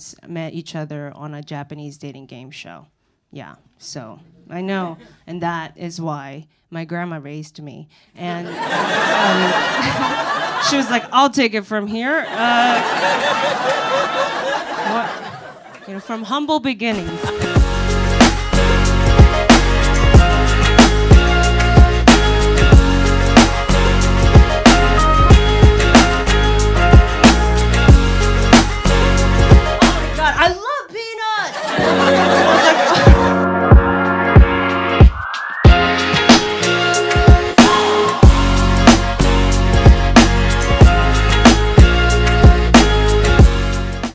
parents met each other on a Japanese dating game show. Yeah, so I know, and that is why my grandma raised me. And she was like, I'll take it from here. From humble beginnings. I love peanuts!